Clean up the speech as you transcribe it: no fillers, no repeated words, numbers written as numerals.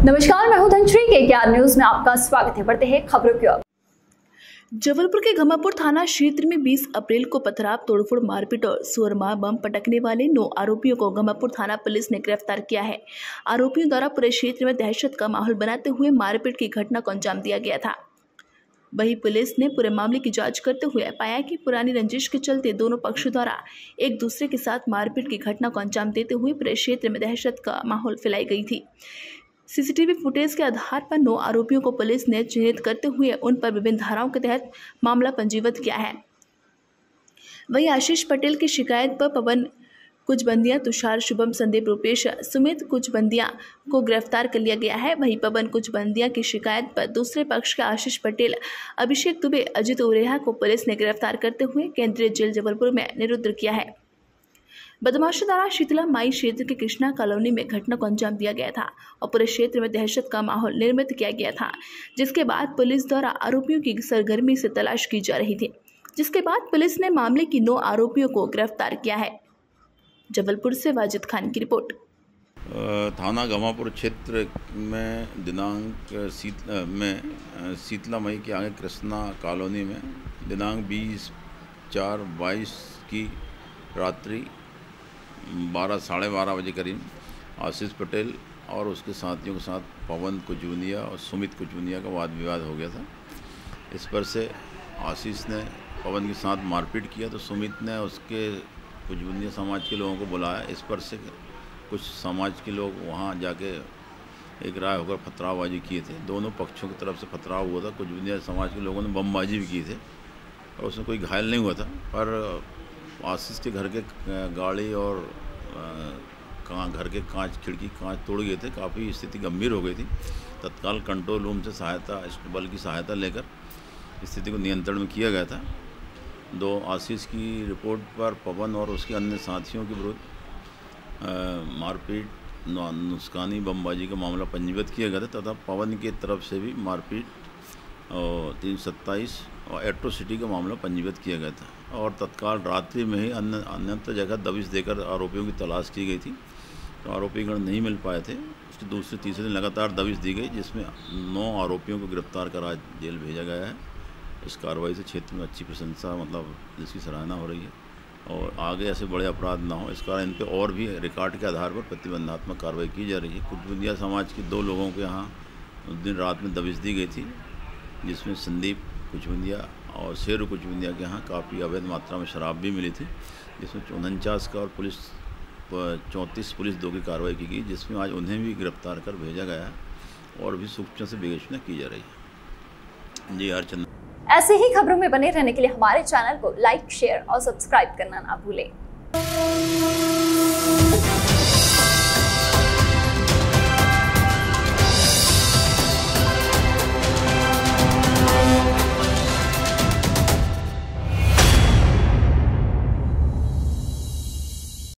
नमस्कार, मैं हूं धनश्री के न्यूज में आपका स्वागत है। बढ़ते हैं खबरों की ओर। जबलपुर के घमापुर थाना क्षेत्र में 20 अप्रैल को पथराव, तोड़फोड़, मारपीट और सुरमा बम पटकने वाले 9 आरोपियों को घमापुर थाना पुलिस ने गिरफ्तार किया है। आरोपियों द्वारा पूरे क्षेत्र में दहशत का माहौल बनाते हुए मारपीट की घटना को अंजाम दिया गया था। वहीं पुलिस ने पूरे मामले की जांच करते हुए पाया कि पुरानी रंजिश के चलते दोनों पक्षों द्वारा एक दूसरे के साथ मारपीट की घटना को अंजाम देते हुए पूरे क्षेत्र में दहशत का माहौल फैलाई गई थी। सीसीटीवी फुटेज के आधार पर 9 आरोपियों को पुलिस ने चिन्हित करते हुए उन पर विभिन्न धाराओं के तहत मामला पंजीबद्ध किया है। वहीं आशीष पटेल की शिकायत पर पवन कुचबंदिया, तुषार, शुभम, संदीप, रूपेश, सुमित कुचबंदिया को गिरफ्तार कर लिया गया है। वहीं पवन कुचबंदिया की शिकायत पर दूसरे पक्ष के आशीष पटेल, अभिषेक दुबे, अजित उरेहा को पुलिस ने गिरफ्तार करते हुए केंद्रीय जेल जबलपुर में निरुद्ध किया है। बदमाशों द्वारा शीतला माई क्षेत्र के कृष्णा कॉलोनी में घटना को अंजाम दिया गया था और पूरे क्षेत्र में दहशत का माहौल निर्मित किया गया था, जिसके बाद पुलिस द्वारा आरोपियों की सरगर्मी से तलाश की जा रही थी, जिसके बाद पुलिस ने मामले की 9 आरोपियों को गिरफ्तार किया है। जबलपुर से वाजिद खान की रिपोर्ट। थाना घमापुर क्षेत्र में दिनांक शीतला मई के आगे कृष्णा कॉलोनी में दिनांक 20/4/22 की रात्रि 12 साढ़े 12 बजे करीब आशीष पटेल और उसके साथियों के साथ पवन कुचबंदिया और सुमित कुचबंदिया का वाद विवाद हो गया था। इस पर से आशीष ने पवन के साथ मारपीट किया तो सुमित ने उसके कुचबंदिया समाज के लोगों को बुलाया। इस पर से कुछ समाज के लोग वहां जाके एक राय होकर पथरावबाजी किए थे। दोनों पक्षों की तरफ से पथराव हुआ था। कुचबंदिया समाज के लोगों ने बमबाजी भी की थी और उसमें कोई घायल नहीं हुआ था, पर आशीष के घर के गाड़ी और घर के खिड़की कांच तोड़ गए थे। काफ़ी स्थिति गंभीर हो गई थी। तत्काल कंट्रोल रूम से बल की सहायता लेकर स्थिति को नियंत्रण में किया गया था। 2 आशीष की रिपोर्ट पर पवन और उसके अन्य साथियों के विरुद्ध मारपीट, नुकसानी, बमबाजी का मामला पंजीबद्ध किया गया था तथा पवन की तरफ से भी मारपीट और 327 और एट्रोसिटी का मामला पंजीबद्ध किया गया था और तत्काल रात्रि में ही अन्यत्र जगह दबिश देकर आरोपियों की तलाश की गई थी। तो आरोपीगण नहीं मिल पाए थे। उसके दूसरे तीसरे दिन लगातार दबिश दी गई, जिसमें 9 आरोपियों को गिरफ्तार कर आज जेल भेजा गया है। इस कार्रवाई से क्षेत्र में अच्छी प्रशंसा, जिसकी सराहना हो रही है और आगे ऐसे बड़े अपराध ना हो, इस कारण इन पर और भी रिकॉर्ड के आधार पर प्रतिबंधात्मक कार्रवाई की जा रही है। कुचबंदिया समाज के 2 लोगों के यहाँ उस दिन रात में दबिश दी गई थी, जिसमें संदीप कुचबंदिया और शेरू कुचबंदिया के यहाँ काफ़ी अवैध मात्रा में शराब भी मिली थी, जिसमें 49 का और 34 पुलिस 2 की कार्रवाई की गई, जिसमें आज उन्हें भी गिरफ्तार कर भेजा गया है और भी सूक्ष्म से विवेचना की जा रही है। जी हरचंद। ऐसे ही खबरों में बने रहने के लिए हमारे चैनल को लाइक, शेयर और सब्सक्राइब करना ना भूलें।